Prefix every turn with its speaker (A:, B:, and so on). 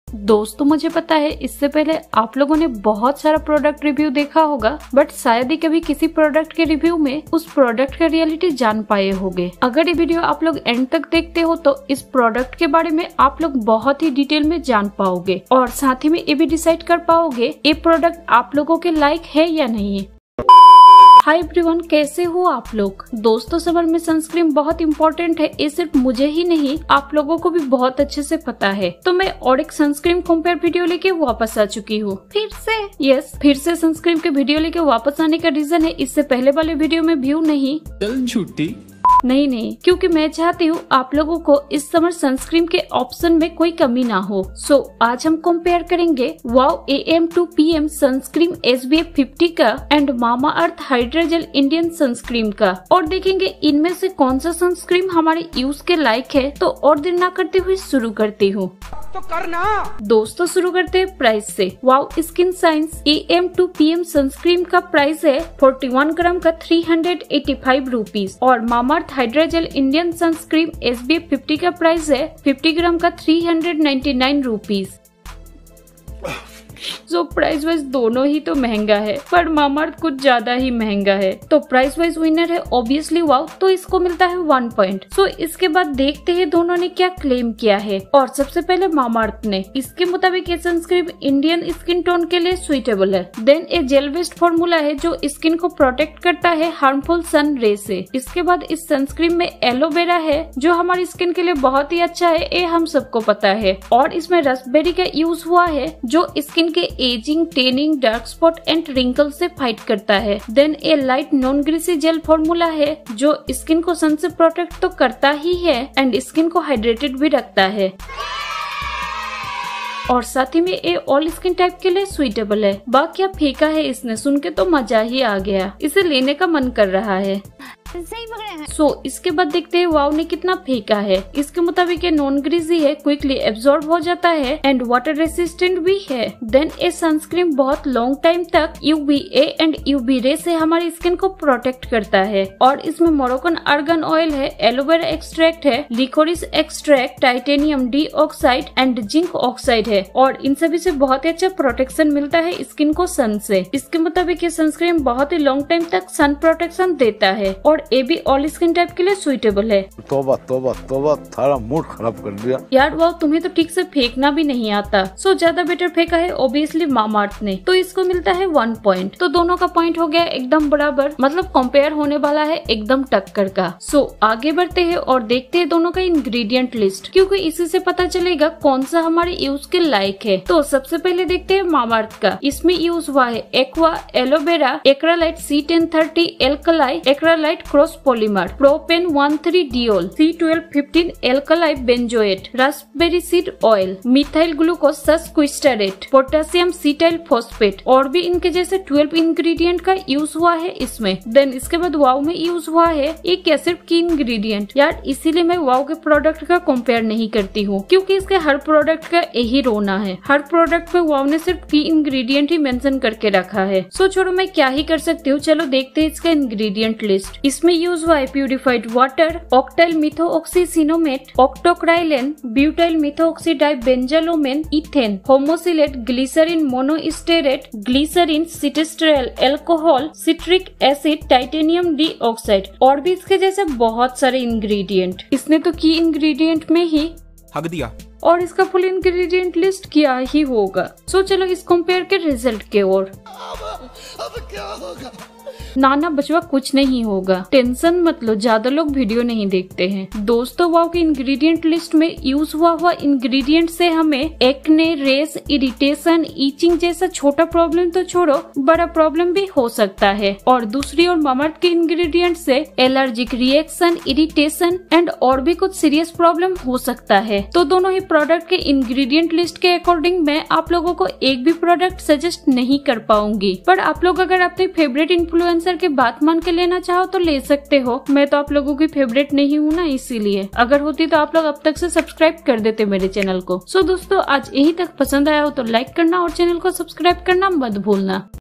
A: दोस्तों मुझे पता है इससे पहले आप लोगों ने बहुत सारा प्रोडक्ट रिव्यू देखा होगा, बट शायद ही कभी किसी प्रोडक्ट के रिव्यू में उस प्रोडक्ट का रियलिटी जान पाए होंगे। अगर ये वीडियो आप लोग एंड तक देखते हो तो इस प्रोडक्ट के बारे में आप लोग बहुत ही डिटेल में जान पाओगे और साथ ही में ये भी डिसाइड कर पाओगे ये प्रोडक्ट आप लोगों के लायक है या नहीं। हाय एवरीवन, कैसे हो आप लोग। दोस्तों समर में सनस्क्रीन बहुत इम्पोर्टेंट है, ये सिर्फ मुझे ही नहीं आप लोगों को भी बहुत अच्छे से पता है। तो मैं और एक सनस्क्रीन कंपेयर वीडियो लेके वापस आ चुकी हूँ फिर से सनस्क्रीन के वीडियो लेके वापस आने का रीजन है इससे पहले वाले वीडियो में व्यू नहीं
B: चल झूठी
A: नहीं, क्योंकि मैं चाहती हूँ आप लोगों को इस समर सनस्क्रीन के ऑप्शन में कोई कमी ना हो। सो आज हम कंपेयर करेंगे Wow AM to PM sunscreen SPF 50 का and Mamaearth hydra gel Indian sunscreen का, और देखेंगे इनमें से कौन सा सनस्क्रीन हमारे यूज के लायक है। तो और देर न करते हुए शुरू करती हूँ।
C: तो करना
A: दोस्तों शुरू करते हैं प्राइस से। Wow skin science AM to PM sunscreen का प्राइस है 41 ग्राम का 385 रुपीज और Mama hydra gel Indian sunscreen SPF 50 का प्राइस है 50 ग्राम का 399 रुपीज। जो प्राइस वाइज दोनों ही तो महंगा है, पर मामाअर्थ कुछ ज्यादा ही महंगा है। तो प्राइस वाइज विनर है ऑब्वियसली वाव, तो इसको मिलता है 1 पॉइंट। सो इसके बाद देखते हैं दोनों ने क्या क्लेम किया है। और सबसे पहले मामाअर्थ ने इसके मुताबिक ये सनस्क्रीन इंडियन स्किन टोन के लिए सुइटेबल है। देन ये जेल बेस्ड फॉर्मूला है जो स्किन को प्रोटेक्ट करता है हार्मफुल सन रे से। इसके बाद इस सनस्क्रीन में एलोवेरा है जो हमारी स्किन के लिए बहुत ही अच्छा है, ये हम सबको पता है। और इसमें रास्पबेरी का यूज हुआ है जो स्किन के ageing, tanning, dark spot and wrinkle से फाइट करता है। Then a light non greasy gel formula है जो स्किन को सन से प्रोटेक्ट तो करता ही है एंड स्किन को हाइड्रेटेड भी रखता है। और साथ ही में ये ऑल स्किन टाइप के लिए सुइटेबल है। बाकी क्या फेंका है इसने, सुन के तो मजा ही आ गया, इसे लेने का मन कर रहा है।
D: सही पकड़े हैं।
A: सो इसके बाद देखते हैं वाव ने कितना फेंका है। इसके मुताबिक ये नॉन ग्रीजी है, क्विकली एब्जॉर्ब हो जाता है एंड वाटर रेसिस्टेंट भी है। देन ये सनस्क्रीन बहुत लॉन्ग टाइम तक UVA एंड UV रे से हमारी स्किन को प्रोटेक्ट करता है। और इसमें मोरोकन आर्गन ऑयल है, एलोवेरा एक्सट्रैक्ट है, liquorice extract, titanium dioxide and zinc oxide है। और इन सभी से बहुत ही अच्छा प्रोटेक्शन मिलता है स्किन को सन से। इसके मुताबिक ये सनस्क्रीन बहुत ही लॉन्ग टाइम तक सन प्रोटेक्शन देता है और ये भी ऑल स्किन टाइप के लिए सुइटेबल है।
E: तौबा तौबा तौबा, थारा मूड खराब कर दिया
A: यार वाव, तुम्हें तो ठीक से फेंकना भी नहीं आता। सो ज्यादा बेटर फेंका है ऑब्वियसली मामाअर्थ ने, तो इसको मिलता है 1 पॉइंट। तो दोनों का पॉइंट हो गया एकदम बराबर, मतलब कंपेयर होने वाला है एकदम टक्कर का। सो आगे बढ़ते हैं और देखते हैं दोनों का इंग्रेडिएंट लिस्ट, क्योंकि इसी से पता चलेगा कौन सा हमारे यूज के लायक है। तो सबसे पहले देखते हैं मामाअर्थ का। इसमें यूज हुआ है aqua, aloe vera, acrylate C1030 alkyl, acrylate cross polymer, propane 13 diol, C1215 alkyl benzoate, raspberry seed oil, methyl glucose sesquistearate, potassium cetyl phosphate और भी इनके जैसे 12 इंग्रेडिएंट का यूज हुआ है इसमें। देन इसके बाद वाव में यूज हुआ है एक एसिड की इंग्रेडिएंट। यार इसीलिए मैं वाव के प्रोडक्ट का कंपेयर नहीं करती हूँ, क्योंकि इसके हर प्रोडक्ट का यही रोना है। हर प्रोडक्ट में वाव ने सिर्फ की इंग्रेडिएंट ही मेंशन करके रखा है। सो छोड़ो, मैं क्या ही कर सकती हूँ। चलो देखते हैं इसका इंग्रेडिएंट लिस्ट। इसमें यूज हुआ है purified water, octyl methoxycinnamate, octocrylene, butyl methoxy dibenzoylmethane, ethane, homosalate, glycerin monostearate, glycerin, cetostearyl, alcohol, citric acid, titanium dioxide और भी इसके जैसे बहुत सारे इंग्रेडिएंट। इसने तो की इंग्रेडिएंट में ही
B: हक दिया
A: और इसका फुल इंग्रेडिएंट लिस्ट किया ही होगा। सो चलो इस कंपेयर के रिजल्ट के ओर।
C: अब क्या होगा?
A: नाना बचवा कुछ नहीं होगा, टेंशन मत लो, ज्यादा लोग वीडियो नहीं देखते हैं। दोस्तों वाव के इंग्रेडिएंट लिस्ट में यूज हुआ इंग्रेडिएंट से हमें एक्ने, रेस, इरिटेशन, ईचिंग जैसा छोटा प्रॉब्लम तो छोड़ो बड़ा प्रॉब्लम भी हो सकता है। और दूसरी ओर मामाअर्थ के इंग्रेडिएंट से एलर्जिक रिएक्शन, इरिटेशन एंड और भी कुछ सीरियस प्रॉब्लम हो सकता है। तो दोनों ही प्रोडक्ट के इंग्रेडिएंट लिस्ट के अकॉर्डिंग मैं आप लोगों को एक भी प्रोडक्ट सजेस्ट नहीं कर पाऊंगी, पर आप लोग अगर अपने फेवरेट इन्फ्लुएंसर के बात मान के लेना चाहो तो ले सकते हो। मैं तो आप लोगों की फेवरेट नहीं हूँ ना, इसीलिए अगर होती तो आप लोग अब तक से सब्सक्राइब कर देते मेरे चैनल को। सो दोस्तों आज यही तक पसंद आया हो तो लाइक करना और चैनल को सब्सक्राइब करना मत भूलना।